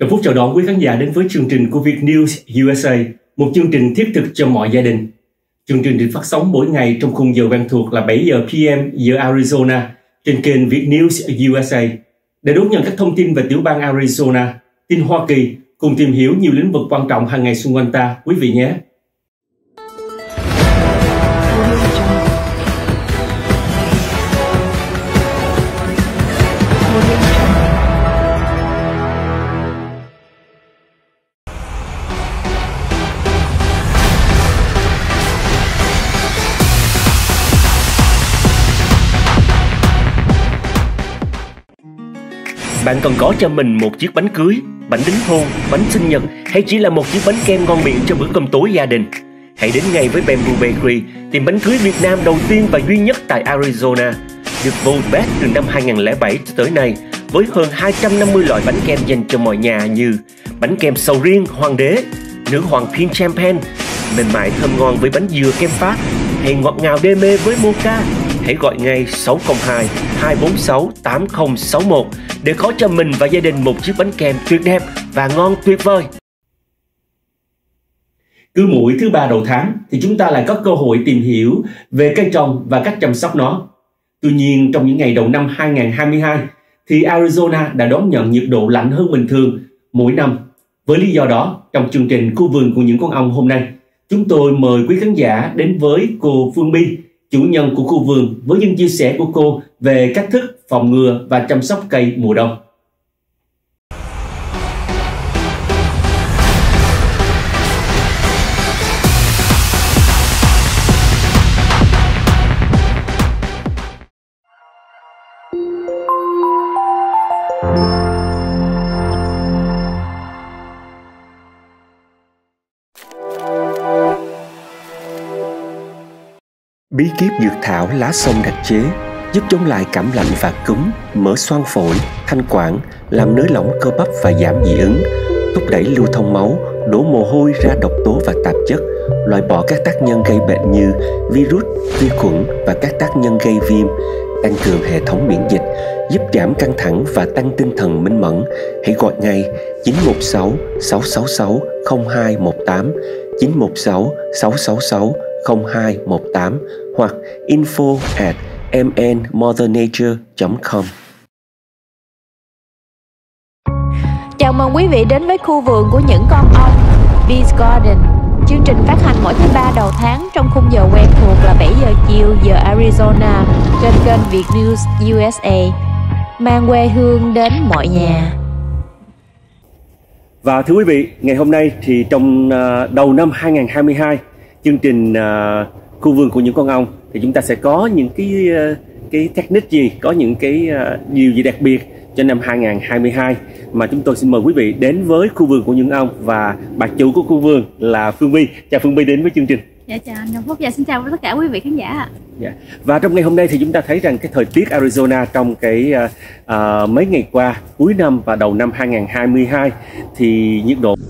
Trong phút chào đón quý khán giả đến với chương trình của Vietnews USA, một chương trình thiết thực cho mọi gia đình. Chương trình được phát sóng mỗi ngày trong khung giờ quen thuộc là 7 giờ PM giờ Arizona trên kênh Vietnews USA. Để đón nhận các thông tin về tiểu bang Arizona, tin Hoa Kỳ, cùng tìm hiểu nhiều lĩnh vực quan trọng hàng ngày xung quanh ta, quý vị nhé. Bạn còn có cho mình một chiếc bánh cưới, bánh đính hôn, bánh sinh nhật hay chỉ là một chiếc bánh kem ngon miệng cho bữa cơm tối gia đình? Hãy đến ngay với Bamboo Bakery, tiệm bánh cưới Việt Nam đầu tiên và duy nhất tại Arizona. Được vote best từ năm 2007 cho tới nay, với hơn 250 loại bánh kem dành cho mọi nhà như bánh kem sầu riêng Hoàng đế, nữ hoàng Pink Champagne, mềm mại thơm ngon với bánh dừa kem Pháp, hay ngọt ngào đê mê với mocha. Hãy gọi ngay 602 246 8061 để có cho mình và gia đình một chiếc bánh kem tuyệt đẹp và ngon tuyệt vời. Cứ mỗi thứ ba đầu tháng thì chúng ta lại có cơ hội tìm hiểu về cây trồng và cách chăm sóc nó. Tuy nhiên, trong những ngày đầu năm 2022 thì Arizona đã đón nhận nhiệt độ lạnh hơn bình thường mỗi năm. Với lý do đó, trong chương trình Khu vườn của những con ong hôm nay, chúng tôi mời quý khán giả đến với cô Phương My, chủ nhân của khu vườn, với những chia sẻ của cô về cách thức phòng ngừa và chăm sóc cây mùa đông. Bí kíp dược thảo lá sông đặc chế giúp chống lại cảm lạnh và cúm, mở xoang phổi, thanh quản, làm nới lỏng cơ bắp và giảm dị ứng, thúc đẩy lưu thông máu, đổ mồ hôi ra độc tố và tạp chất, loại bỏ các tác nhân gây bệnh như virus, vi khuẩn và các tác nhân gây viêm, tăng cường hệ thống miễn dịch, giúp giảm căng thẳng và tăng tinh thần minh mẫn. Hãy gọi ngay 916 666 0218, 916 666 0218 hoặc info@mnmothernature.com. Chào mừng quý vị đến với khu vườn của những con ong, Bees Garden. Chương trình phát hành mỗi thứ ba đầu tháng trong khung giờ quen thuộc là 7 giờ chiều giờ Arizona trên kênh Vietnews USA, mang quê hương đến mọi nhà. Và thưa quý vị, ngày hôm nay thì trong đầu năm 2022, chương trình Khu vườn của những con ong thì chúng ta sẽ có những cái technique gì, có những cái điều gì đặc biệt cho năm 2022 mà chúng tôi xin mời quý vị đến với Khu vườn của những ong, và bà chủ của khu vườn là Phương My. Chào Phương My đến với chương trình. Dạ chào anh Đồng Phúc, dạ xin chào tất cả quý vị khán giả ạ. Dạ. Và trong ngày hôm nay thì chúng ta thấy rằng cái thời tiết Arizona trong cái mấy ngày qua, cuối năm và đầu năm 2022 thì nhiệt độ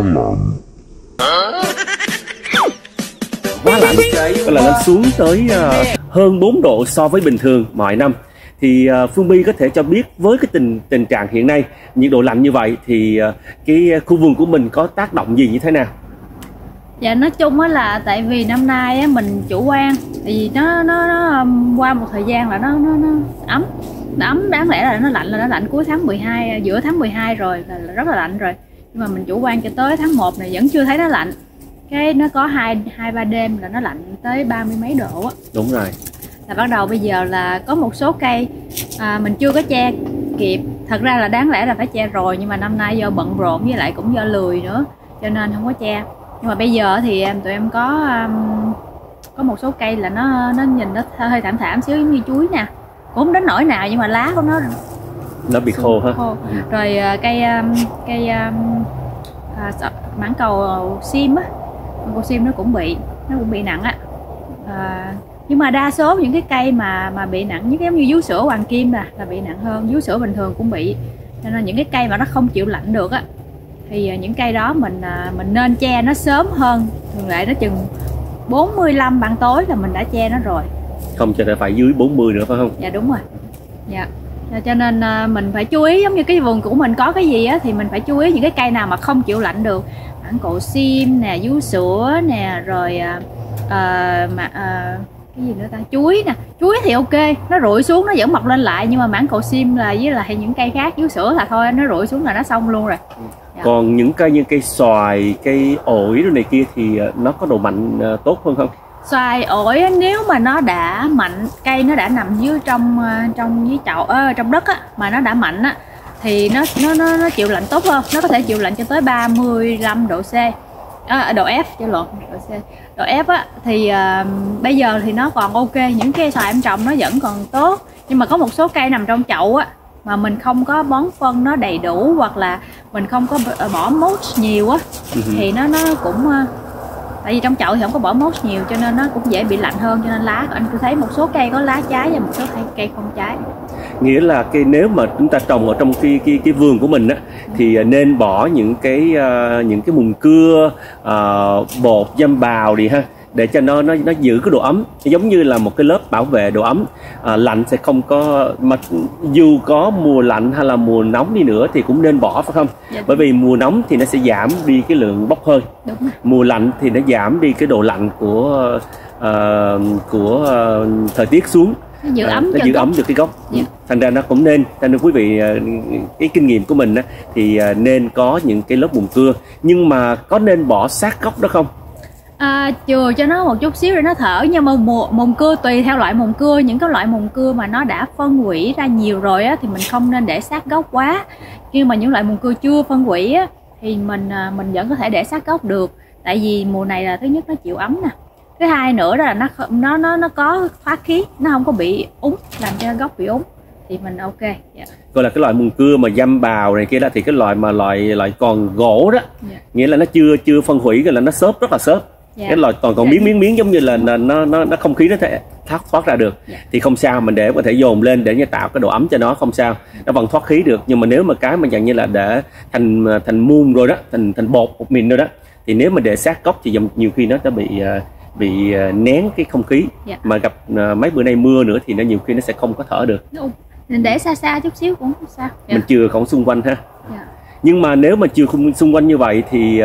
quá lạnh, là nó xuống tới hơn 4 độ so với bình thường mọi năm. Thì Phương My có thể cho biết với cái tình trạng hiện nay nhiệt độ lạnh như vậy thì cái khu vườn của mình có tác động gì như thế nào? Dạ nói chung á là tại vì năm nay á mình chủ quan, tại vì nó qua một thời gian là nó ấm, đáng lẽ là nó lạnh cuối tháng 12, giữa tháng 12 rồi là rất là lạnh rồi, nhưng mà mình chủ quan cho tới tháng 1 này vẫn chưa thấy nó lạnh. Cái nó có 2-3 đêm là nó lạnh tới 30 mấy độ á. Đúng rồi. Là bắt đầu bây giờ là có một số cây mình chưa có che kịp. Thật ra là đáng lẽ là phải che rồi, nhưng mà năm nay do bận rộn với lại cũng do lười nữa cho nên không có che. Nhưng mà bây giờ thì tụi em có một số cây là nó nhìn nó hơi thảm xíu, giống như chuối nè, cũng không đến nỗi nào nhưng mà lá của nó bị khô ha. Rồi cây mãng cầu sim á, cô sim nó cũng bị nặng á. Nhưng mà đa số những cái cây mà bị nặng nhất, giống như vú sữa hoàng kim là bị nặng hơn, vú sữa bình thường cũng bị. Cho nên những cái cây mà nó không chịu lạnh được á thì những cây đó mình nên che nó sớm hơn. Thường lệ nó chừng 45 ban tối là mình đã che nó rồi, không cho phải dưới 40 nữa phải không? Dạ đúng rồi. Dạ. Cho nên mình phải chú ý, giống như cái vườn của mình có cái gì á thì mình phải chú ý những cái cây nào mà không chịu lạnh được. Mãng cầu sim nè, vú sữa nè, rồi cái gì nữa ta, chuối nè. Chuối thì ok, nó rụi xuống nó vẫn mọc lên lại, nhưng mà mãng cầu sim là với lại những cây khác, vú sữa là thôi, nó rụi xuống là nó xong luôn rồi. Còn những cây như cây xoài, cây ổi rồi này kia thì nó có độ mạnh tốt hơn không? Xoài, ổi nếu mà nó đã mạnh, cây nó đã nằm dưới trong dưới chậu trong đất á, mà nó đã mạnh á thì nó chịu lạnh tốt hơn, nó có thể chịu lạnh cho tới 35 độ C. Độ F chứ lộn, độ C. Độ F á thì bây giờ thì nó còn ok, những cây xoài em trồng nó vẫn còn tốt, nhưng mà có một số cây nằm trong chậu á mà mình không có bón phân nó đầy đủ, hoặc là mình không có bỏ mulch nhiều á thì nó cũng tại vì trong chậu thì không có bỏ mulch nhiều cho nên nó cũng dễ bị lạnh hơn, cho nên lá anh tôi thấy một số cây có lá trái và một số cây không trái. Nghĩa là nếu mà chúng ta trồng ở trong cái vườn của mình á thì nên bỏ những cái mùn cưa, bột dăm bào đi ha, để cho nó giữ cái độ ấm, giống như là một cái lớp bảo vệ độ ấm. Lạnh sẽ không có, mà dù có mùa lạnh hay là mùa nóng đi nữa thì cũng nên bỏ, phải không? Dạ. Bởi vì mùa nóng thì nó sẽ giảm đi cái lượng bốc hơi. Đúng. Mùa lạnh thì nó giảm đi cái độ lạnh của thời tiết xuống. Nó giữ ấm, nó giữ ấm được cái gốc. Dạ. Thành ra nó cũng nên, cho nên quý vị, cái kinh nghiệm của mình á, thì nên có những cái lớp mùn cưa, nhưng mà có nên bỏ sát gốc đó không? Chừa cho nó một chút xíu để nó thở, nhưng mà mùn cưa tùy theo loại mùn cưa. Những cái loại mùn cưa mà nó đã phân hủy ra nhiều rồi á thì mình không nên để sát gốc quá, nhưng mà những loại mùn cưa chưa phân hủy á thì mình vẫn có thể để sát gốc được, tại vì mùa này là thứ nhất nó chịu ấm nè, thứ hai nữa là nó có thoát khí, nó không có bị úng, làm cho gốc bị úng thì mình ok. Gọi là cái loại mùn cưa mà dăm bào này kia đó, thì cái loại mà loại còn gỗ đó, nghĩa là nó chưa phân hủy, gọi là nó xốp, rất là xốp. Cái loại còn miếng giống như là nó không khí nó thể thoát ra được thì không sao, mình để có thể dồn lên để tạo cái độ ấm cho nó, không sao, nó vẫn thoát khí được. Nhưng mà nếu mà cái mà dạng như là để thành muôn rồi đó, thành bột mịn rồi đó, thì nếu mà để sát gốc thì nhiều khi nó bị nén cái không khí, mà gặp mấy bữa nay mưa nữa thì nó nhiều khi nó sẽ không có thở được. Mình để xa chút xíu cũng không sao. Mình chừa không xung quanh ha. Nhưng mà nếu mà chừa không xung quanh như vậy thì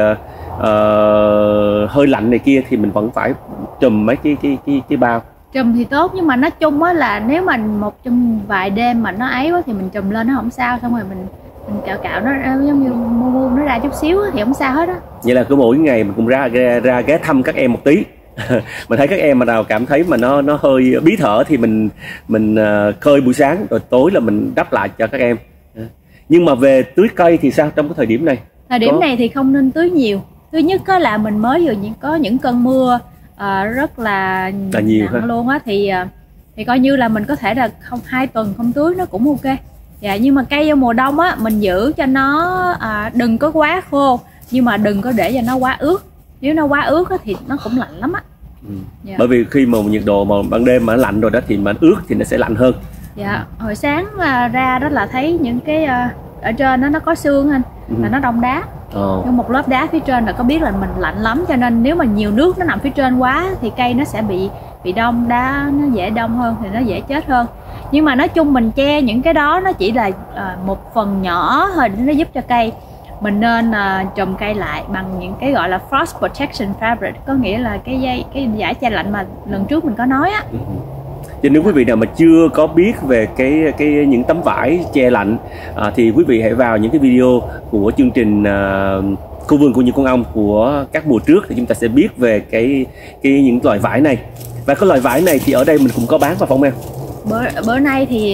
hơi lạnh này kia thì mình vẫn phải trùm mấy cái bao. Trùm thì tốt, nhưng mà nói chung á là nếu mà trong vài đêm mà nó ấy quá thì mình trùm lên nó không sao, xong rồi mình cạo nó giống như muôn nó ra chút xíu thì không sao hết á. Vậy là cứ mỗi ngày mình cũng ra ghé thăm các em một tí. Mình thấy các em mà nào cảm thấy mà nó hơi bí thở thì mình khơi buổi sáng, rồi tối là mình đắp lại cho các em. Nhưng mà về tưới cây thì sao trong cái thời điểm này? Thời điểm này thì không nên tưới nhiều. Thứ nhất là mình mới vừa có những cơn mưa rất là nhiều nặng luôn á, thì coi như là mình có thể là 2 tuần không tưới nó cũng ok. Nhưng mà cây vô mùa đông á mình giữ cho nó đừng có quá khô, nhưng mà đừng có để cho nó quá ướt. Nếu nó quá ướt á thì nó cũng lạnh lắm á. Bởi vì khi mà nhiệt độ mà ban đêm mà lạnh rồi đó thì mà ướt thì nó sẽ lạnh hơn. Hồi sáng ra đó là thấy những cái ở trên nó có sương anh, là nó đông đá. Nhưng một lớp đá phía trên là có biết là mình lạnh lắm, cho nên nếu mà nhiều nước nó nằm phía trên quá thì cây nó sẽ bị đông, đá nó dễ đông hơn thì nó dễ chết hơn. Nhưng mà nói chung mình che những cái đó nó chỉ là một phần nhỏ thôi để nó giúp cho cây. Mình nên trùm cây lại bằng những cái gọi là frost protection fabric, có nghĩa là cái vải che lạnh mà lần trước mình có nói á. Cho nếu quý vị nào mà chưa có biết về những tấm vải che lạnh thì quý vị hãy vào những cái video của chương trình Khu vườn của những con ong của các mùa trước thì chúng ta sẽ biết về những loại vải này. Và cái loại vải này thì ở đây mình cũng có bán, phải không em? Bữa nay thì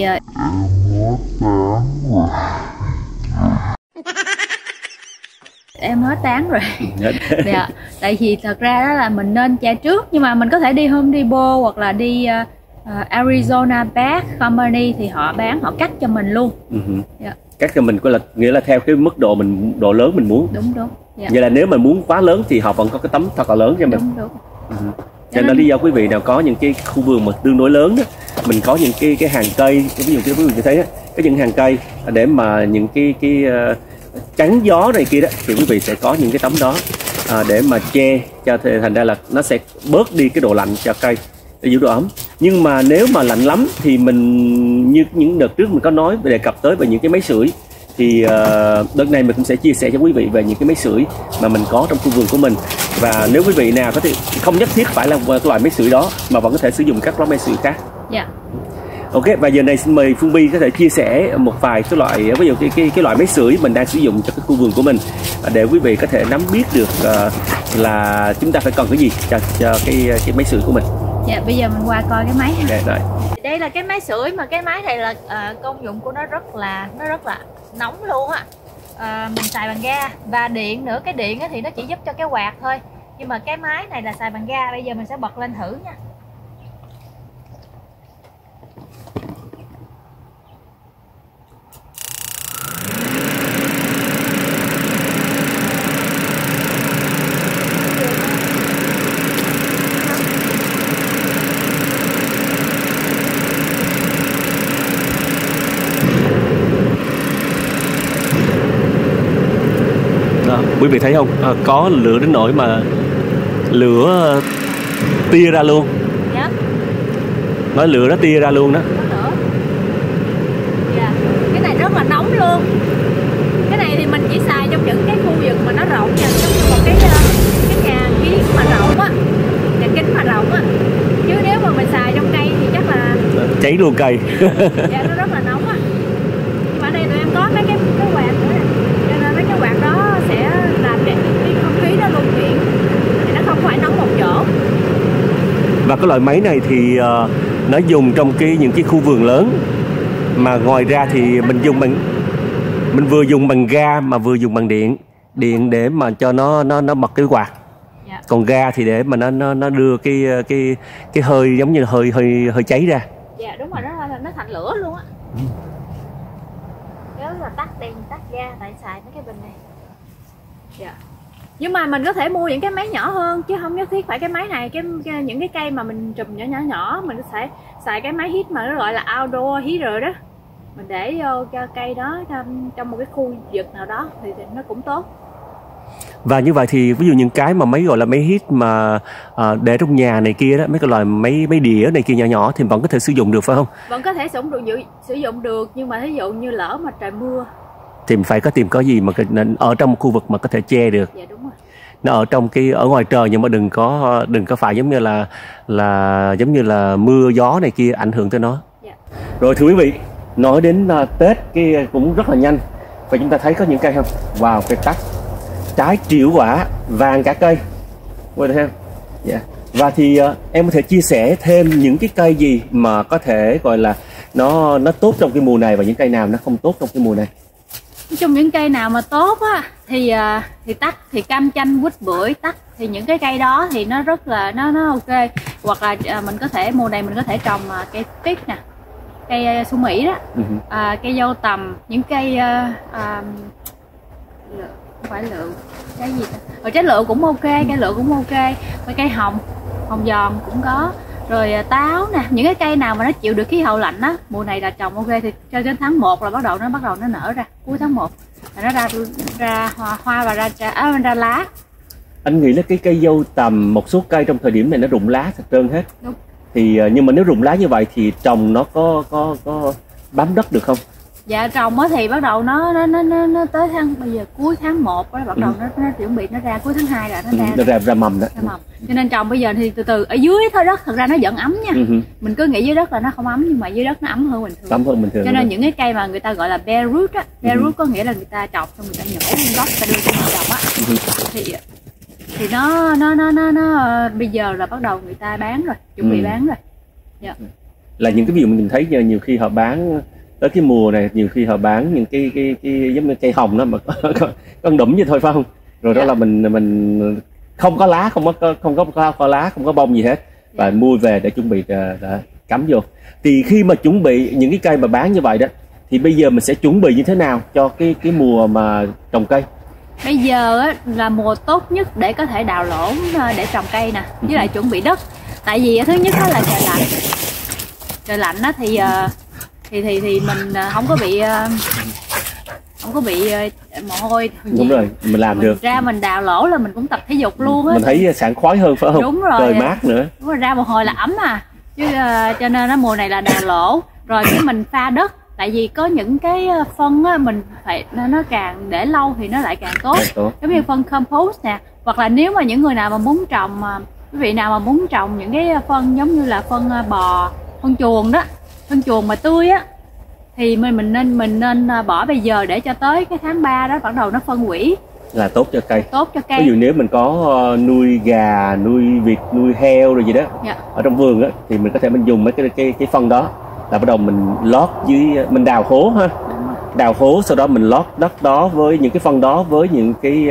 em hết bán rồi. Tại vì thật ra đó là mình nên che trước, nhưng mà mình có thể đi Home Depot hoặc là đi Arizona Bag Company thì họ bán, họ cắt cho mình luôn. Cắt cho mình là nghĩa là theo cái mức độ độ lớn mình muốn. Đúng. Vậy là nếu mà muốn quá lớn thì họ vẫn có cái tấm thật là lớn cho mình. Đúng. Cho nên lý do quý vị nào có những cái khu vườn mà tương đối lớn đó, mình có những cái hàng cây, ví dụ quý vị như thế có những hàng cây để mà những cái chắn gió này kia đó thì quý vị sẽ có những cái tấm đó để mà che cho, thành ra là nó sẽ bớt đi cái độ lạnh cho cây để giữ độ ấm. Nhưng mà nếu mà lạnh lắm thì mình, như những đợt trước mình có nói đề cập tới về những cái máy sưởi, thì đợt này mình cũng sẽ chia sẻ cho quý vị về những cái máy sưởi mà mình có trong khu vườn của mình. Và nếu quý vị nào có thể không nhất thiết phải là loại máy sưởi đó mà vẫn có thể sử dụng các loại máy sưởi khác. Dạ. Ok, và giờ này xin mời Phương Vi có thể chia sẻ một vài cái loại, ví dụ cái loại máy sưởi mình đang sử dụng cho cái khu vườn của mình, để quý vị có thể nắm biết được là chúng ta phải cần cái gì cho cái máy sưởi của mình. Dạ, bây giờ mình qua coi cái máy ha. Okay, rồi. Đây là cái máy sưởi, mà cái máy này là công dụng của nó rất là nóng luôn á. Mình xài bằng ga và điện nữa. Cái điện thì nó chỉ giúp cho cái quạt thôi, nhưng mà cái máy này là xài bằng ga. Bây giờ mình sẽ bật lên thử nha. Quý vị thấy không, có lửa đến nỗi mà lửa tia ra luôn. Yep. Nói lửa nó tia ra luôn đó. Yeah. Cái này rất là nóng luôn. Cái này thì mình chỉ xài trong những cái khu vực mà nó rộng nha, giống như một cái nhà kiến mà rộng á, nhà kính mà rộng á. Chứ nếu mà mình xài trong cây thì chắc là cháy luôn cây. Dạ, nó rất là nóng á. Nhưng mà ở đây tụi em có mấy cái quạt nữa nè, cho nên mấy cái quạt đó sẽ làm để cái không khí nó luân chuyển, thì nó không phải nóng một chỗ. Và cái loại máy này thì nó dùng trong những cái khu vườn lớn, mà ngoài ra thì mình vừa dùng bằng ga mà vừa dùng bằng điện để mà cho nó bật cái quạt. Dạ. Còn ga thì để mà nó đưa cái hơi giống như là hơi cháy ra. Dạ đúng rồi, nó thành lửa luôn á. Nếu là tắt đèn tắt ga tại xài mấy cái bình này. Dạ. Nhưng mà mình có thể mua những cái máy nhỏ hơn chứ không nhất thiết phải cái máy này. Những cái cây mà mình trùm nhỏ mình có thể xài cái máy hít mà nó gọi là outdoor heater đó. Mình để vô cho cây đó trong một cái khu vực nào đó thì nó cũng tốt. Và như vậy thì ví dụ những cái mà máy gọi là máy hít mà để trong nhà này kia đó, mấy cái loại máy đĩa này kia nhỏ nhỏ thì vẫn có thể sử dụng được phải không? Vẫn có thể sử dụng được, nhưng mà ví dụ như lỡ mà trời mưa thì phải tìm có gì mà ở trong một khu vực mà có thể che được. Dạ đúng rồi. Nó ở ngoài trời, nhưng mà đừng có phải giống như là mưa gió này kia ảnh hưởng tới nó. Dạ. Rồi thưa quý vị, nói đến Tết kia cũng rất là nhanh, và chúng ta thấy có những cây không? Wow, cây tắc trái triệu quả vàng cả cây, thấy không? Yeah. Và thì em có thể chia sẻ thêm những cái cây gì mà có thể gọi là nó tốt trong cái mùa này, và những cây nào nó không tốt trong cái mùa này? Trong những cây nào mà tốt á thì tắc, thì cam chanh, quýt bưởi, tắc, thì những cái cây đó thì nó rất là nó ok. Hoặc là mình có thể mùa này mình có thể trồng cây pít nè, cây su mỹ đó, cây dâu tằm, những cây không phải lựu, cái gì ta? Rồi trái lựu cũng ok, cây lựu cũng ok, cây hồng giòn cũng có, rồi táo nè, những cái cây nào mà nó chịu được khí hậu lạnh á, mùa này là trồng ok. Thì cho đến tháng 1 là bắt đầu nó nở ra, cuối tháng 1 là nó ra hoa và ra lá. Anh nghĩ là cái cây dâu tằm, một số cây trong thời điểm này nó rụng lá thật trơn hết. Đúng. Thì nhưng mà nếu rụng lá như vậy thì trồng nó có bám đất được không? Dạ trồng á thì bắt đầu nó tới bây giờ cuối tháng 1 đó, bắt đầu nó chuẩn bị nó ra, cuối tháng 2 là nó ra mầm đó. Ra mầm. Cho nên trồng bây giờ thì từ từ ở dưới thôi đất, thật ra nó vẫn ấm nha. Mình cứ nghĩ dưới đất là nó không ấm, nhưng mà dưới đất nó ấm hơn bình thường. Ấm hơn bình thường. Cho nên những cái cây mà người ta gọi là bare root á, bare root có nghĩa là người ta trồng xong người ta nhổ nguyên gốc, người ta đưa cho người trồng á. Thì nó bây giờ là bắt đầu người ta bán rồi, chuẩn bị bán rồi. Dạ. Là những cái ví dụ mình thấy nhiều khi họ bán tới cái mùa này, nhiều khi họ bán những cái giống như cây hồng đó mà con đũm như thôi phải không? Rồi đó là mình không có lá, không có lá, không có bông gì hết, và mua về để chuẩn bị cắm vô. Thì khi mà chuẩn bị những cái cây mà bán như vậy đó, thì bây giờ mình sẽ chuẩn bị như thế nào cho cái mùa mà trồng cây? Bây giờ á, là mùa tốt nhất để có thể đào lỗ để trồng cây nè, với lại chuẩn bị đất. Tại vì thứ nhất đó là trời lạnh á, thì mình không có bị mồ hôi. Đúng rồi, mình làm được. Ra mình đào lỗ là mình cũng tập thể dục luôn á. Mình thấy sảng khoái hơn phải không? Đúng rồi. Trời mát nữa. Đúng rồi, ra mồ hôi là ấm à. chứ cho nên mùa này là đào lỗ. Rồi cái mình pha đất, tại vì có những cái phân á, mình phải nó càng để lâu thì nó lại càng tốt. Giống như phân compost nè, hoặc là nếu mà những người nào mà muốn trồng, quý vị nào mà muốn trồng những cái phân giống như là phân bò, phân chuồng đó, phân chuồng mà tươi á, thì mình nên bỏ bây giờ để cho tới cái tháng 3 đó bắt đầu nó phân hủy là tốt cho cây. Tốt cho cây. Ví dụ nếu mình có nuôi gà, nuôi vịt, nuôi heo rồi gì đó, ở trong vườn á, thì mình có thể mình dùng mấy cái phân đó là bắt đầu mình lót dưới, mình đào hố ha, đào hố, sau đó mình lót đất đó với những cái phân đó, với những cái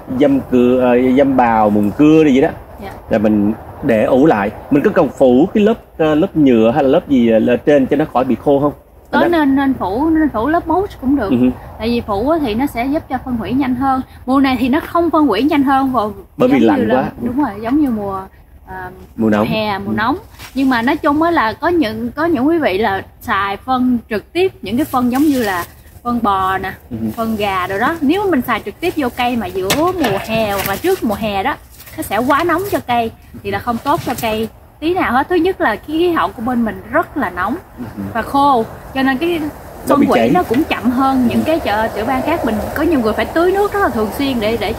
dăm bào, mùng cưa gì đó, là mình để ủ lại. Mình có cần phủ cái lớp nhựa hay là lớp gì lên trên cho nó khỏi bị khô không? Nên phủ lớp mulch cũng được. Tại vì phủ thì nó sẽ giúp cho phân hủy nhanh hơn. Mùa này thì nó không phân hủy nhanh hơn bởi vì lạnh quá. Đúng rồi, giống như mùa nóng, hè, mùa nóng. Nhưng mà nói chung á là có những quý vị là xài phân trực tiếp, những cái phân giống như là phân bò nè, phân gà rồi đó. Nếu mình xài trực tiếp vô cây mà giữa mùa hè hoặc là trước mùa hè đó, nó sẽ quá nóng cho cây, thì là không tốt cho cây tí nào hết. Thứ nhất là cái khí hậu của bên mình rất là nóng và khô, cho nên cái phân hủy nó cũng chậm hơn những cái tiểu bang khác. Mình có nhiều người phải tưới nước rất là thường xuyên để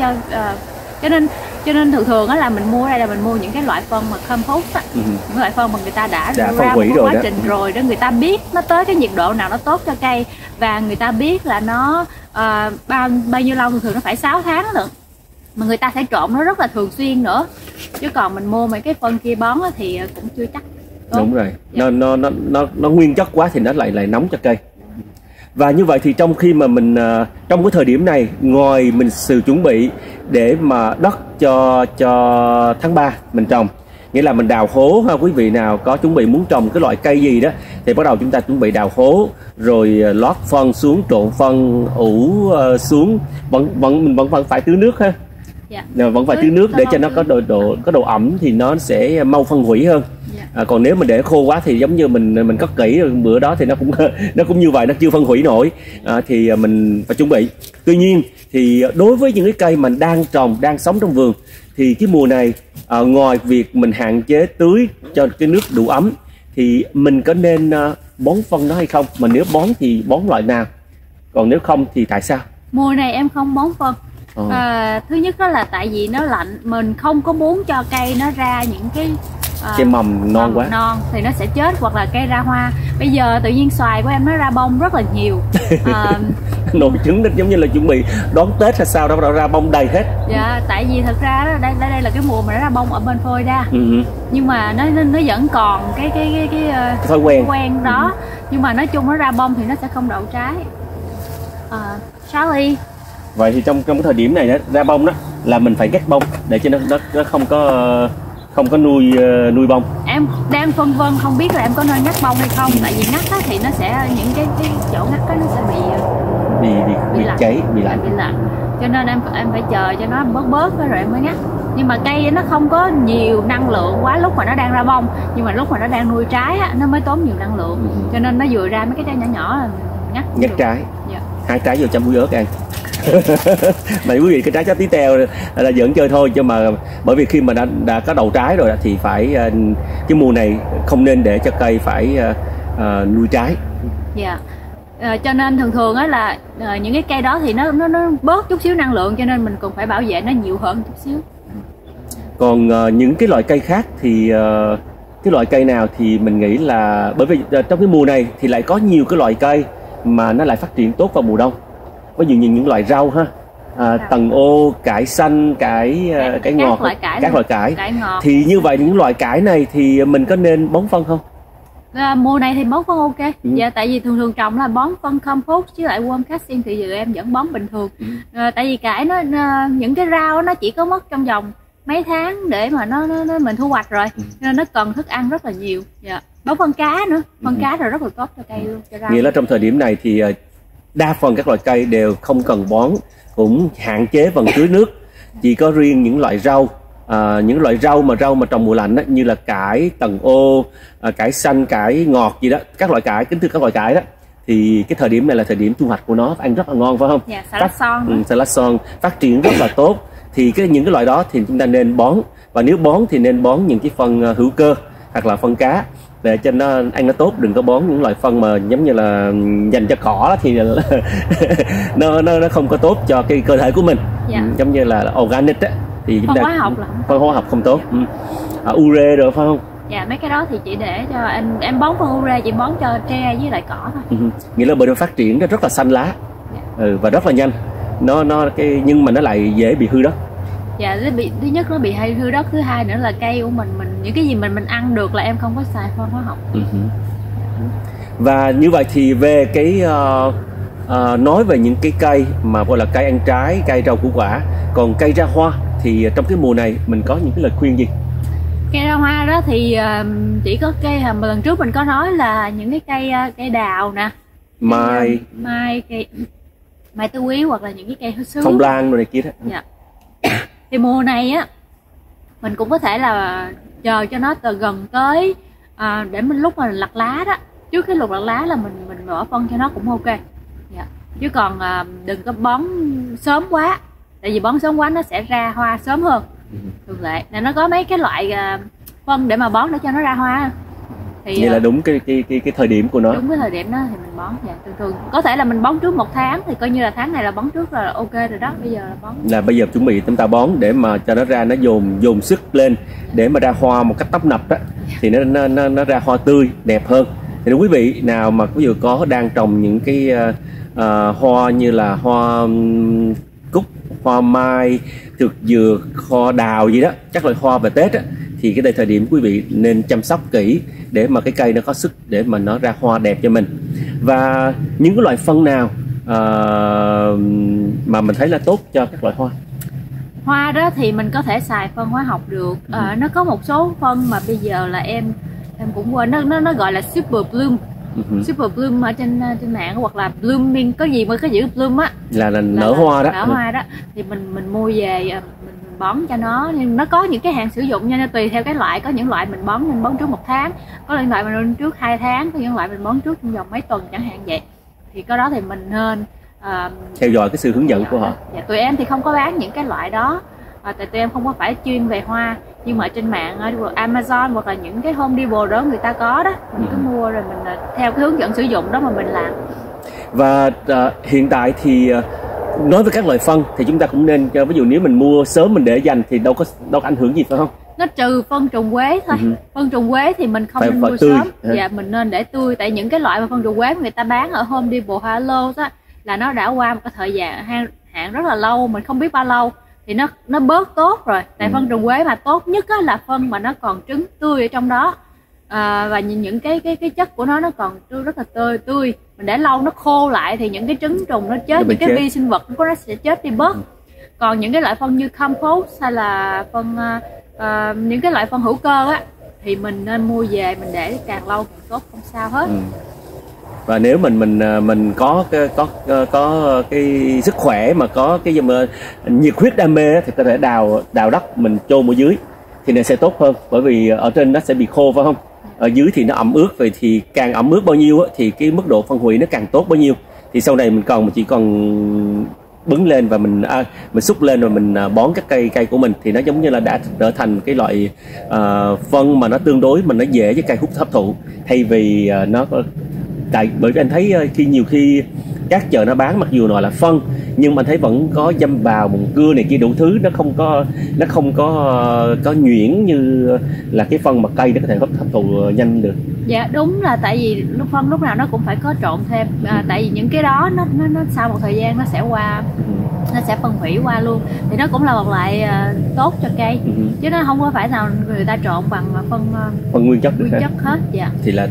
cho nên thường á là mình mua đây là mình mua những cái loại phân mà compost á, những loại phân mà người ta đã phân ra hủy một rồi quá đó. trình rồi đó, người ta biết nó tới cái nhiệt độ nào nó tốt cho cây, và người ta biết là nó bao nhiêu lâu, thường nó phải 6 tháng nữa, mà người ta sẽ trộn nó rất là thường xuyên nữa. Chứ còn mình mua mấy cái phân kia bón thì cũng chưa chắc tốt. Đúng rồi, nó nguyên chất quá thì nó lại nóng cho cây. Và như vậy thì trong khi mà mình trong cái thời điểm này, ngoài mình sự chuẩn bị để mà đất cho tháng 3 mình trồng, nghĩa là mình đào hố ha, quý vị nào có chuẩn bị muốn trồng cái loại cây gì đó thì bắt đầu chúng ta chuẩn bị đào hố, rồi lót phân xuống, trộn phân, ủ xuống, mình vẫn phải tưới nước ha. Vẫn phải tưới nước để cho nó có độ ẩm thì nó sẽ mau phân hủy hơn. Còn nếu mình để khô quá thì giống như mình cất kỹ rồi bữa đó thì nó cũng như vậy, nó chưa phân hủy nổi, thì mình phải chuẩn bị. Tuy nhiên thì đối với những cái cây mà đang sống trong vườn thì cái mùa này, ngoài việc mình hạn chế tưới cho cái nước đủ ấm thì mình có nên bón phân đó hay không? Mà nếu bón thì bón loại nào? Còn nếu không thì tại sao? Mùa này em không bón phân. Thứ nhất đó là tại vì nó lạnh, mình không có muốn cho cây nó ra những cái mầm non quá non thì nó sẽ chết, hoặc là cây ra hoa. Bây giờ tự nhiên xoài của em nó ra bông rất là nhiều. Nổi trứng đó, giống như là chuẩn bị đón Tết hay sao đó, ra bông đầy hết. Dạ, tại vì thật ra đó, đây là cái mùa mà nó ra bông ở bên phôi ra. Nhưng mà nó vẫn còn cái thói quen đó. Nhưng mà nói chung nó ra bông thì nó sẽ không đậu trái. Charlie. Vậy thì trong cái thời điểm này đó, ra bông đó là mình phải ngắt bông để cho nó không có nuôi bông. Em đang phân vân không biết là em có nên ngắt bông hay không, tại vì ngắt thì nó sẽ những cái chỗ ngắt nó sẽ bị cháy, bị lạnh. Cho nên em phải chờ cho nó bớt rồi em mới ngắt. Nhưng mà cây nó không có nhiều năng lượng quá lúc mà nó đang ra bông, nhưng mà lúc mà nó đang nuôi trái á, nó mới tốn nhiều năng lượng. Cho nên nó vừa ra mấy cái trái nhỏ là ngắt trái. Hai trái vô chăm muối ớt ăn. Mà quý vị, cái trái tí teo là giỡn chơi thôi, chứ mà bởi vì khi mà đã có đầu trái rồi thì phải cái mùa này không nên để cho cây phải nuôi trái. Cho nên thường á là những cái cây đó thì nó bớt chút xíu năng lượng, cho nên mình cũng phải bảo vệ nó nhiều hơn chút xíu. Còn những cái loại cây khác thì cái loại cây nào thì mình nghĩ là, bởi vì trong cái mùa này thì lại có nhiều cái loại cây mà nó lại phát triển tốt vào mùa đông. Ví dụ như những loại rau ha, tần ô, cải xanh, cải ngọt, các loại cải ngọt. Thì như vậy những loại cải này thì mình có nên bón phân không? Mùa này thì bón phân ok. Dạ, tại vì thường trồng là bón phân compost với lại worm casting thì giờ em vẫn bón bình thường. Tại vì cải những cái rau nó chỉ có mất trong vòng mấy tháng để mà nó mình thu hoạch rồi, nên nó cần thức ăn rất là nhiều. Bón phân cá nữa, phân cá rồi rất là tốt cho cây luôn, cho rau. Nghĩa là trong thời điểm này thì đa phần các loại cây đều không cần bón, cũng hạn chế phần tưới nước. Chỉ có riêng những loại rau, những loại rau mà trồng mùa lạnh đó, như là cải, tần ô, cải xanh, cải ngọt gì đó, các loại cải, kính thưa các loại cải đó, thì cái thời điểm này là thời điểm thu hoạch của nó, ăn rất là ngon phải không? Dạ, salad son. Salad son phát triển rất là tốt. Thì những cái loại đó thì chúng ta nên bón, và nếu bón thì nên bón những cái phân hữu cơ hoặc là phân cá. để cho nó ăn nó tốt, đừng có bón những loại phân mà giống như là dành cho cỏ thì nó không có tốt cho cái cơ thể của mình. Giống như là organic á thì chúng phân ta hóa học là phân hóa học không tốt. Ure rồi phải không? Dạ, mấy cái đó thì chỉ để cho em bón phân ure, chỉ bón cho tre với lại cỏ thôi. Nghĩa là bởi nó phát triển nó rất là xanh lá. Và rất là nhanh. Nhưng mà nó lại dễ bị hư đất. Dạ, thứ nhất nó bị hay hư đất, thứ hai nữa là cây của mình những cái gì mình ăn được là em không có xài phân hóa học. Và như vậy thì về cái nói về những cái cây mà gọi là cây ăn trái, cây rau củ quả, còn cây ra hoa thì trong cái mùa này mình có những cái lời khuyên gì? Cây ra hoa đó thì chỉ có cây mà lần trước mình có nói là những cái cây đào nè, mai tứ quý hoặc là những cái cây sứ, phong lan rồi này kia đó. Dạ. Thì mùa này á mình cũng có thể là chờ cho nó từ gần tới để mình lúc mà lặt lá đó, trước cái lục lặt lá là mình bỏ phân cho nó cũng ok. Dạ. Chứ còn đừng có bón sớm quá, tại vì bón sớm quá nó sẽ ra hoa sớm hơn thường lệ. Nên nó có mấy cái loại phân để mà bón để cho nó ra hoa. Thì vậy là đúng cái thời điểm của nó. Đúng cái thời điểm đó thì mình bón. Dạ, thường có thể là mình bón trước 1 tháng thì coi như là tháng này là bón trước là ok rồi đó. Bây giờ là bón. Là bây giờ chuẩn bị chúng ta bón để mà cho nó ra, nó dồn sức lên để mà ra hoa một cách tấp nập đó, thì nó ra hoa tươi đẹp hơn. Thì nếu quý vị nào mà ví dụ có đang trồng những cái hoa như là hoa cúc, hoa mai, thực dừa, hoa đào gì đó, các loại hoa về Tết á, thì cái đây thời điểm quý vị nên chăm sóc kỹ để mà cái cây nó có sức để mà nó ra hoa đẹp cho mình. Và những cái loại phân nào mà mình thấy là tốt cho các loại hoa? Hoa đó thì mình có thể xài phân hóa học được. Nó có một số phân mà bây giờ là em cũng quên, nó gọi là super bloom. Super bloom ở trên mạng, hoặc là blooming, có gì mà có chữ bloom á là nở hoa đó. Nở hoa đó thì mình mua về mình bón cho nó, nhưng nó có những cái hạn sử dụng nha, tùy theo cái loại. Có những loại mình bón trước 1 tháng, có những loại mình bón trước 2 tháng, có những loại mình bón trước trong vòng mấy tuần chẳng hạn vậy. Thì cái đó thì mình nên theo dõi cái sự hướng dẫn của họ. Dạ, tụi em thì không có bán những cái loại đó, tại tụi em không có phải chuyên về hoa, nhưng mà trên mạng Amazon hoặc là những cái Home Depot đó người ta có đó, mình cứ mua rồi mình theo cái hướng dẫn sử dụng đó mà mình làm. Và hiện tại thì nói về các loại phân thì chúng ta cũng nên, ví dụ nếu mình mua sớm mình để dành thì đâu có ảnh hưởng gì phải không? Nó trừ phân trùng quế thôi. Phân trùng quế thì mình không nên mua sớm. Dạ, mình nên để tươi, tại những cái loại mà phân trùng quế người ta bán ở Home Depot hay Lowe's á là nó đã qua một cái thời gian hạn rất là lâu, mình không biết bao lâu thì nó bớt tốt rồi. Tại phân trùng quế mà tốt nhất á là phân mà nó còn trứng tươi ở trong đó. Và những cái chất của nó còn rất là tươi. Mình để lâu nó khô lại thì những cái trứng trùng nó chết, những cái vi sinh vật của nó sẽ chết đi bớt. Còn những cái loại phân như compost hay là phân những cái loại phân hữu cơ á thì mình nên mua về mình để càng lâu càng tốt, không sao hết. Và nếu mình có cái sức khỏe mà có cái nhiệt huyết đam mê thì có thể đào đất mình chôn ở dưới thì nó sẽ tốt hơn, bởi vì ở trên nó sẽ bị khô phải không? Ở dưới thì nó ẩm ướt, vậy thì càng ẩm ướt bao nhiêu thì cái mức độ phân hủy nó càng tốt bao nhiêu. Thì sau này mình chỉ còn bứng lên và mình xúc lên rồi mình bón các cây của mình thì nó giống như là đã trở thành cái loại phân mà nó tương đối mà nó dễ với cây hấp thụ, thay vì nó bởi vì anh thấy nhiều khi các chợ nó bán mặc dù nói là phân nhưng mà thấy vẫn có dăm bào mùn cưa này kia đủ thứ, nó không có nhuyễn như là cái phân mà cây nó có thể hấp thụ nhanh được. Dạ đúng, là tại vì phân lúc nào nó cũng phải có trộn thêm, tại vì những cái đó nó sau một thời gian nó sẽ qua, nó sẽ phân hủy qua luôn, thì nó cũng là một loại tốt cho cây, chứ nó không có phải nào người ta trộn bằng phân nguyên chất hết. Dạ. Thì là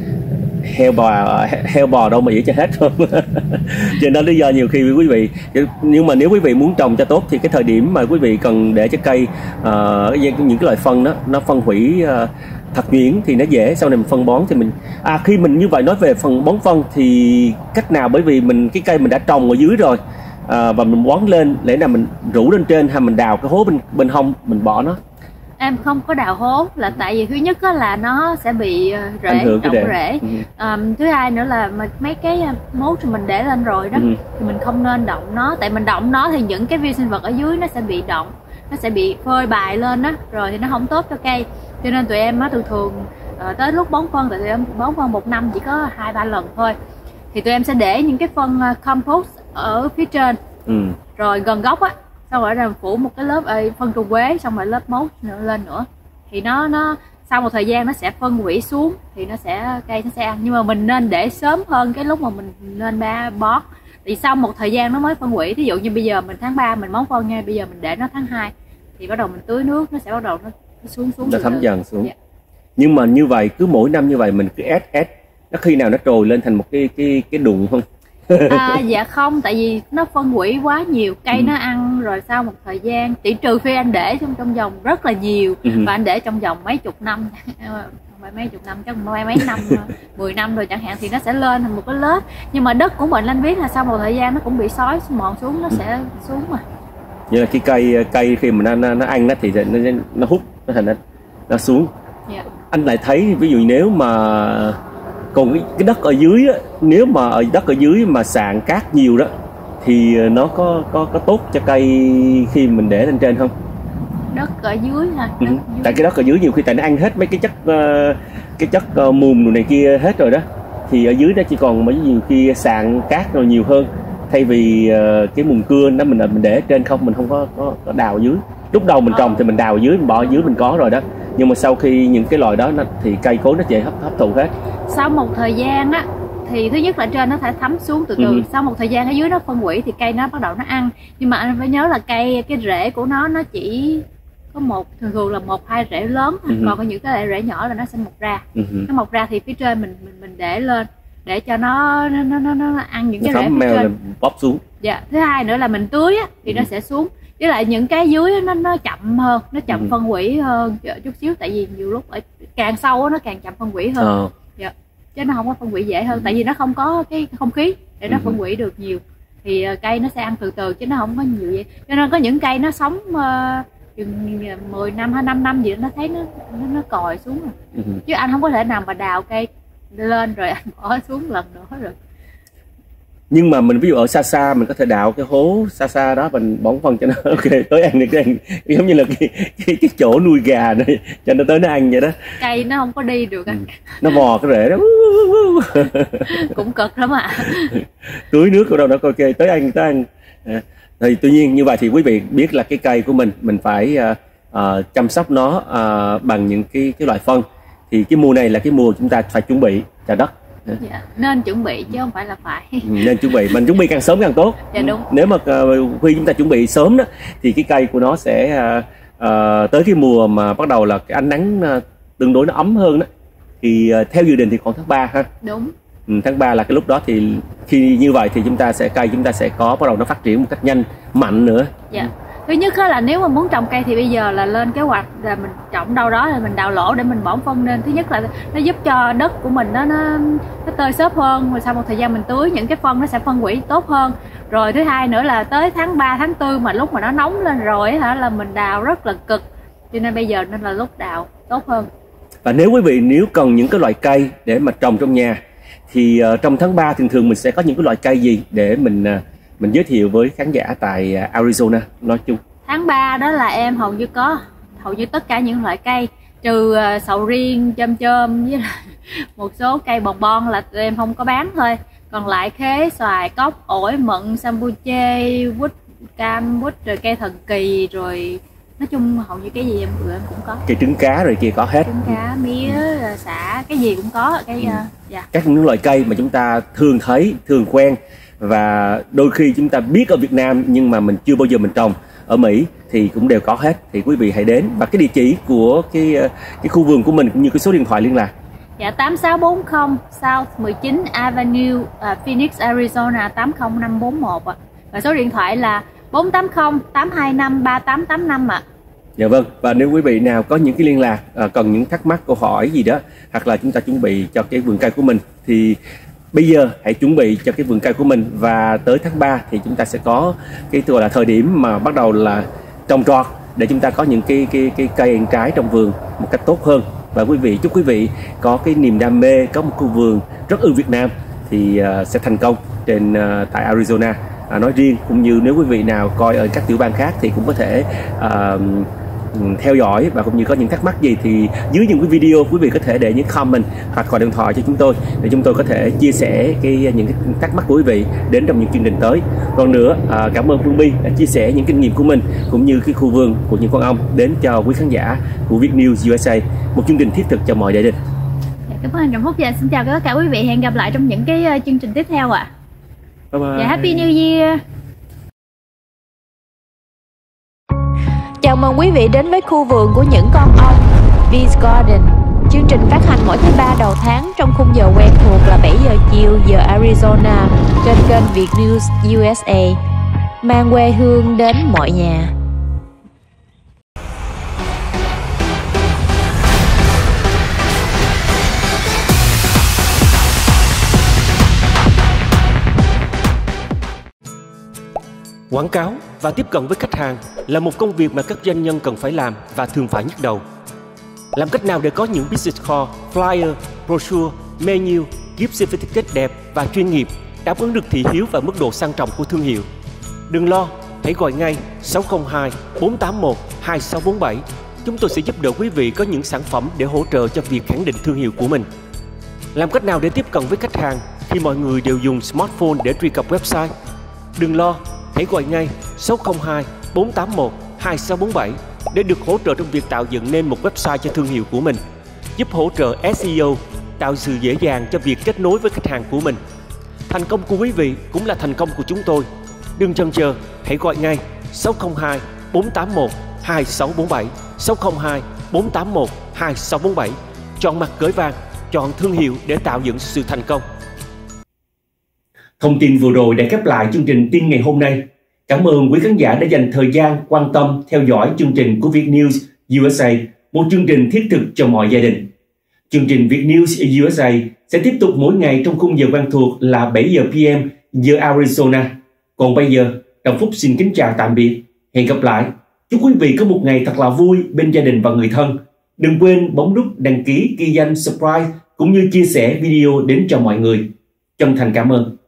heo bò đâu mà dễ cho hết không. Cho nên lý do nhiều khi quý vị, nhưng mà nếu quý vị muốn trồng cho tốt thì cái thời điểm mà quý vị cần để cho cây những cái loại phân đó nó phân hủy thật nhuyễn thì nó dễ, sau này mình phân bón thì mình khi mình như vậy nói về phần bón phân thì cách nào, bởi vì cái cây mình đã trồng ở dưới rồi và mình bón lên, lẽ nào mình rủ lên trên hay mình đào cái hố bên hông mình bỏ nó? Em không có đào hố là tại vì thứ nhất là nó sẽ bị động rễ. Thứ hai nữa là mấy cái mốt mình để lên rồi đó thì mình không nên động nó, tại mình động nó thì những cái vi sinh vật ở dưới nó sẽ bị động, nó sẽ bị phơi bày lên đó, rồi thì nó không tốt cho cây. Cho nên tụi em thường tới lúc bón phân thì tụi em bón phân một năm chỉ có 2-3 lần thôi, thì tụi em sẽ để những cái phân compost ở phía trên, rồi gần gốc á, xong rồi là phủ một cái lớp phân trùng quế, xong rồi lớp mốt lên nữa, thì nó sau một thời gian nó sẽ phân hủy xuống, thì cây nó sẽ ăn. Nhưng mà mình nên để sớm hơn cái lúc mà mình nên bón, thì sau một thời gian nó mới phân hủy. Ví dụ như bây giờ mình tháng 3 mình bón phân nha, bây giờ mình để nó tháng 2 thì bắt đầu mình tưới nước, nó sẽ bắt đầu nó xuống nó thấm dần xuống. Yeah. Nhưng mà như vậy cứ mỗi năm như vậy mình cứ ép nó khi nào nó trồi lên thành một cái đụng không? Dạ không, tại vì nó phân hủy quá nhiều, cây nó ăn rồi sau một thời gian, chỉ trừ khi anh để trong vòng rất là nhiều, và anh để trong vòng mấy chục năm, mấy chục năm, chắc mấy năm 10 năm rồi chẳng hạn, thì nó sẽ lên thành một cái lớp. Nhưng mà đất của mình anh biết là sau một thời gian nó cũng bị xói mòn xuống, nó sẽ xuống mà. Như là cái cây khi mà nó ăn thì nó hút nó thành nó xuống. Yeah. Anh lại thấy ví dụ nếu mà còn cái đất ở dưới á, nếu mà đất ở dưới mà sạn cát nhiều đó thì nó có tốt cho cây khi mình để lên trên không? Đất ở dưới hả? Dưới. Tại cái đất ở dưới nhiều khi tại nó ăn hết mấy cái chất mùn đồ này kia hết rồi đó, thì ở dưới đó chỉ còn mấy nhiều khi sạn cát rồi nhiều hơn, thay vì cái mùn cưa nó mình để trên không, mình không có đào dưới. Lúc đầu mình trồng thì mình đào dưới, mình bỏ dưới mình có rồi đó, nhưng mà sau khi những cái loại đó thì cây cối nó dễ hấp thụ hết. Sau một thời gian á thì thứ nhất là trên nó phải thấm xuống từ từ, sau một thời gian ở dưới nó phân hủy thì cây nó bắt đầu nó ăn. Nhưng mà anh phải nhớ là cái rễ của nó chỉ có thường là 1-2 rễ lớn thôi. Còn có những cái rễ nhỏ là nó sẽ mọc ra. Nó mọc ra thì phía trên mình để lên để cho nó ăn những cái rễ phía trên, bóp xuống. Dạ. Thứ hai nữa là mình tưới á thì nó sẽ xuống. Với lại những cái dưới nó chậm hơn, nó chậm phân hủy hơn chút xíu, tại vì nhiều lúc ở càng sâu nó càng chậm phân hủy hơn. Dạ. Chứ nó không có phân hủy dễ hơn, tại vì nó không có cái không khí để nó phân hủy được nhiều, thì cây nó sẽ ăn từ từ chứ nó không có nhiều vậy. Cho nên có những cây nó sống chừng 10 năm hay 5 năm gì đó, nó thấy nó còi xuống rồi. Chứ anh không có thể nào mà đào cây lên rồi anh bỏ xuống lần nữa rồi. Nhưng mà mình ví dụ ở xa mình có thể đào cái hố xa đó, mình bón phân cho nó ok tới ăn được cái ăn, giống như là cái chỗ nuôi gà này cho nó tới nó ăn vậy đó. Cây nó không có đi được anh. Nó mò cái rễ đó cũng cực lắm ạ. Tưới nước ở đâu đó ok tới ăn. Thì tuy nhiên như vậy thì quý vị biết là cái cây của mình phải chăm sóc nó bằng những cái loại phân. Thì cái mùa này là cái mùa chúng ta phải chuẩn bị cho đất. Dạ, nên chuẩn bị chứ không phải là phải. Nên chuẩn bị, mình chuẩn bị càng sớm càng tốt. Dạ đúng. Nếu mà khi chúng ta chuẩn bị sớm đó thì cái cây của nó sẽ tới cái mùa mà bắt đầu là cái ánh nắng tương đối nó ấm hơn đó, thì theo dự định thì khoảng tháng 3 ha. Đúng. Tháng 3 là cái lúc đó, thì khi như vậy thì cây chúng ta sẽ có bắt đầu nó phát triển một cách nhanh mạnh nữa. Dạ. Thứ nhất là nếu mà muốn trồng cây thì bây giờ là lên kế hoạch là mình trồng đâu đó là mình đào lỗ để mình bón phân lên. Thứ nhất là nó giúp cho đất của mình nó tơi xốp hơn, rồi sau một thời gian mình tưới những cái phân nó sẽ phân hủy tốt hơn. Rồi thứ hai nữa là tới tháng 3, tháng 4 mà lúc mà nó nóng lên rồi là mình đào rất là cực. Cho nên bây giờ nên là lúc đào tốt hơn. Và nếu quý vị cần những cái loại cây để mà trồng trong nhà thì trong tháng 3 thường mình sẽ có những cái loại cây gì để mình giới thiệu với khán giả tại Arizona nói chung? Tháng 3 đó là em hầu như tất cả những loại cây, trừ sầu riêng, chôm với một số cây bon là tụi em không có bán thôi. Còn lại khế, xoài, cóc, ổi, mận, sambuche, quýt, cam, quýt, rồi cây thần kỳ, rồi nói chung hầu như cái gì em cũng có. Cây trứng cá rồi kia có hết. Trứng cá, mía, sả, cái gì cũng có. Các những loại cây mà chúng ta thường thấy, thường quen, và đôi khi chúng ta biết ở Việt Nam nhưng mà mình chưa bao giờ mình trồng ở Mỹ thì cũng đều có hết. Thì quý vị hãy đến, và cái địa chỉ của cái khu vườn của mình cũng như cái số điện thoại liên lạc. Dạ, 8640 South 19 Avenue, Phoenix, Arizona 80541 ạ. Và số điện thoại là 480 825 3885 ạ. Dạ vâng, và nếu quý vị nào có những cái liên lạc, cần những thắc mắc, câu hỏi gì đó, hoặc là chúng ta chuẩn bị cho cái vườn cây của mình, thì bây giờ hãy chuẩn bị cho cái vườn cây của mình. Và tới tháng 3 thì chúng ta sẽ có cái gọi là thời điểm mà bắt đầu là trồng trọt, để chúng ta có những cái cây ăn trái trong vườn một cách tốt hơn. Và chúc quý vị có cái niềm đam mê, có một khu vườn rất ưa Việt Nam thì sẽ thành công tại Arizona nói riêng, cũng như nếu quý vị nào coi ở các tiểu bang khác thì cũng có thể theo dõi và cũng như có những thắc mắc gì thì dưới những cái video quý vị có thể để những comment hoặc gọi điện thoại cho chúng tôi để chúng tôi có thể chia sẻ những cái thắc mắc của quý vị đến trong những chương trình tới. Còn nữa, cảm ơn Phương My đã chia sẻ những kinh nghiệm của mình cũng như cái khu vườn của những con ong đến cho quý khán giả của Vietnews USA, một chương trình thiết thực cho mọi gia đình. Cảm ơn anh Trọng Phúc và xin chào tất cả quý vị, hẹn gặp lại trong những cái chương trình tiếp theo ạ. Bye bye. Và Happy New Year. Chào mừng quý vị đến với khu vườn của những con ong, Bees Garden. Chương trình phát hành mỗi thứ ba đầu tháng trong khung giờ quen thuộc là 7 giờ chiều giờ Arizona trên kênh Vietnews USA, mang quê hương đến mọi nhà. Quảng cáo và tiếp cận với khách hàng là một công việc mà các doanh nhân cần phải làm và thường phải nhức đầu. Làm cách nào để có những business card, flyer, brochure, menu, gift certificate đẹp và chuyên nghiệp, đáp ứng được thị hiếu và mức độ sang trọng của thương hiệu? Đừng lo, hãy gọi ngay 602 481 2647. Chúng tôi sẽ giúp đỡ quý vị có những sản phẩm để hỗ trợ cho việc khẳng định thương hiệu của mình. Làm cách nào để tiếp cận với khách hàng khi mọi người đều dùng smartphone để truy cập website? Đừng lo, hãy gọi ngay 602 481 2647 để được hỗ trợ trong việc tạo dựng nên một website cho thương hiệu của mình, giúp hỗ trợ SEO, tạo sự dễ dàng cho việc kết nối với khách hàng của mình. Thành công của quý vị cũng là thành công của chúng tôi. Đừng chần chờ, hãy gọi ngay 602 481 2647, 602 481 2647. Chọn mặt gửi vàng, chọn thương hiệu để tạo dựng sự thành công. Thông tin vừa rồi đã khép lại chương trình tin ngày hôm nay. Cảm ơn quý khán giả đã dành thời gian quan tâm theo dõi chương trình của Vietnews USA, một chương trình thiết thực cho mọi gia đình. Chương trình Vietnews USA sẽ tiếp tục mỗi ngày trong khung giờ quen thuộc là 7 giờ PM giờ Arizona. Còn bây giờ, Trọng Phúc xin kính chào tạm biệt. Hẹn gặp lại. Chúc quý vị có một ngày thật là vui bên gia đình và người thân. Đừng quên bấm nút đăng ký, ghi danh, subscribe cũng như chia sẻ video đến cho mọi người. Chân thành cảm ơn.